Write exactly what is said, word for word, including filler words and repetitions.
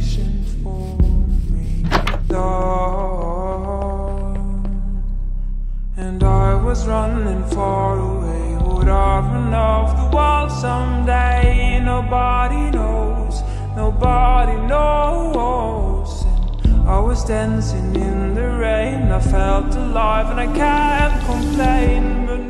patient for me, Lord. And I was running far away. Would I run off the wall someday? Nobody knows, nobody knows. And I was dancing in the rain. I felt alive and I can't complain, but